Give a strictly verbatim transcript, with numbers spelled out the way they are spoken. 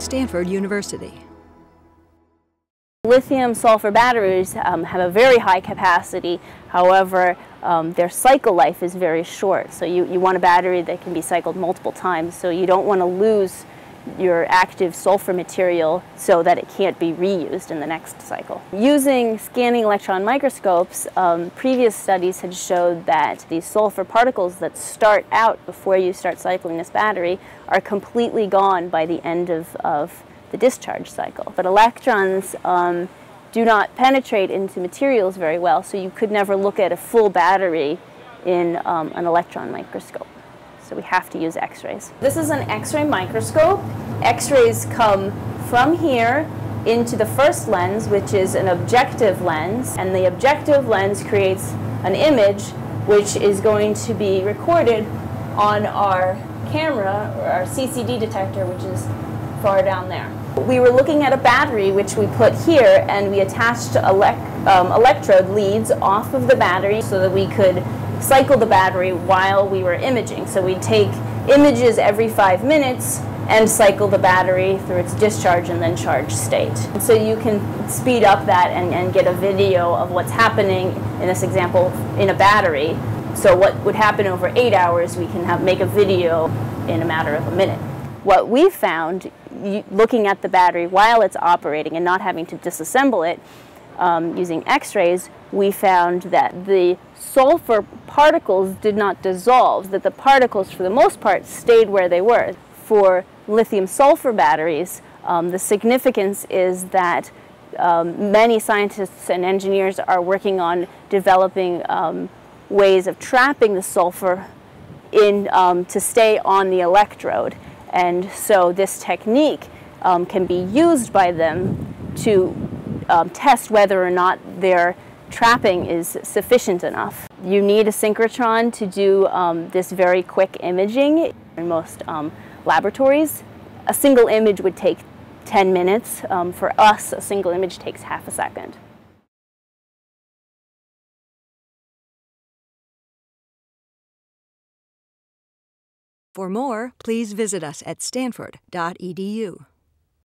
Stanford University. Lithium-sulfur batteries um, have a very high capacity. However, um, their cycle life is very short. So you, you want a battery that can be cycled multiple times. So you don't want to lose your active sulfur material so that it can't be reused in the next cycle. Using scanning electron microscopes, um, previous studies had showed that these sulfur particles that start out before you start cycling this battery are completely gone by the end of, of the discharge cycle. But electrons um, do not penetrate into materials very well, so you could never look at a full battery in um, an electron microscope. So we have to use X-rays. This is an X-ray microscope. X-rays come from here into the first lens, which is an objective lens, and the objective lens creates an image which is going to be recorded on our camera, or our C C D detector, which is far down there. We were looking at a battery which we put here, and we attached elect um, electrode leads off of the battery so that we could cycle the battery while we were imaging. So we'd take images every five minutes and cycle the battery through its discharge and then charge state. And so you can speed up that and, and get a video of what's happening, in this example, in a battery. So what would happen over eight hours, we can have, make a video in a matter of a minute. What we found, looking at the battery while it's operating and not having to disassemble it um, using X-rays, we found that the sulfur particles did not dissolve, that the particles for the most part stayed where they were. For lithium-sulfur batteries, um, the significance is that um, many scientists and engineers are working on developing um, ways of trapping the sulfur in, um, to stay on the electrode. And so this technique um, can be used by them to um, test whether or not their trapping is sufficient enough. You need a synchrotron to do um, this very quick imaging. In most um, laboratories, a single image would take ten minutes. Um, for us, a single image takes half a second. For more, please visit us at stanford dot e d u.